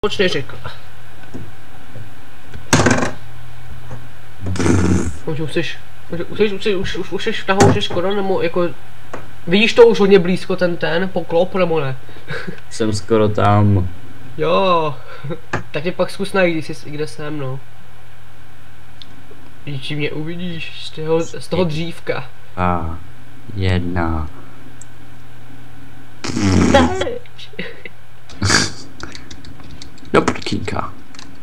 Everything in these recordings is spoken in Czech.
Proč neřekl? Už jsi nahoře skoro, nebo jako... Vidíš to už hodně blízko ten poklop, nebo ne? Jsem skoro tam. Jo, tak mě pak zkus najít, kde jsem, no. Když mě uvidíš z toho dřívka. A jedna. Do prkínka.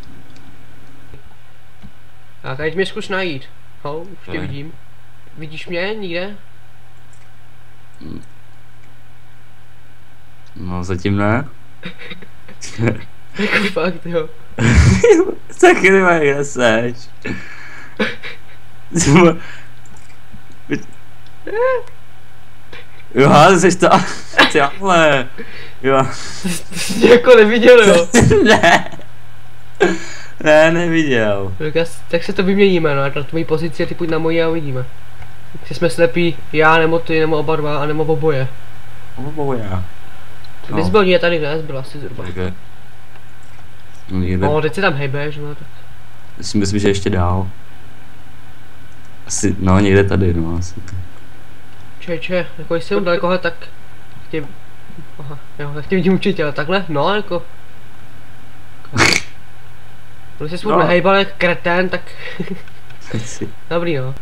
A teď mě zkus najít. Už tě vidím. Vidíš mě nikde? No zatím ne. Jako fakt, jo. Taky nevím, kde seš. Jo, jsi to. Tyhle. Jo. Jsi jako neviděl, jo? Ne. Ne, neviděl. Tak se to vyměníme, no, na tvojí pozici a ty půjď na moji a uvidíme. Jestli jsme slepí, já nebo ty, nebo oba dva, a nebo oboje. Oboje. Ty jsi byl někde tady, ne? Byl asi zhruba. Okay. No, teď si tam hejbeš, no tak. Myslím, že ještě dál. Asi, no někde tady, no asi. Jako jestli jdu dalekohle, tak tě... Aha, jo, tak tě vidím určitě, ale takhle, no, jako... Když jsi furt nehejbal jak kretén, tak... Dobrý, no.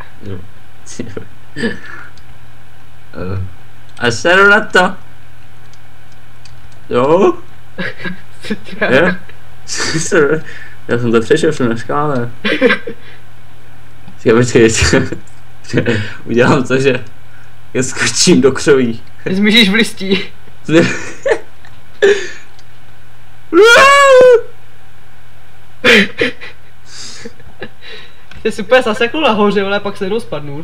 A seru na to. Jo? Je? Já jsem to přešel, jsem na škále. Počkej, udělám to, že já skočím do křoví. Zmižíš v listí. Ty jsi úplně zasekl nahoře, ale pak se jednou spadnul.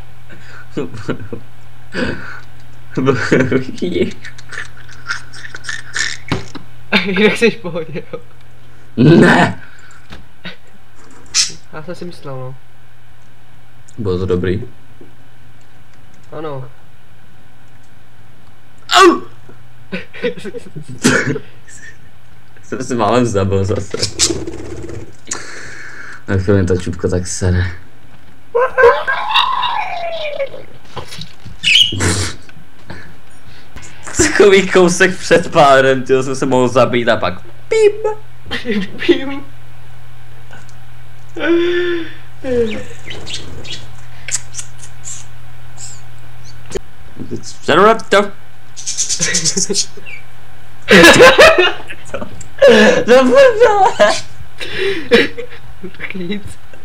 Jak jsi v pohodě, jo? Ne! Já jsem si myslel, no. Bylo to dobrý. Ano. Au! Jsem si málem zabil zase. Na chvíli ta čupka tak sere. Takový kousek před pádem, tyjo, jsem se mohl zabít a pak pím. Pím. Seru na to. Tak nic.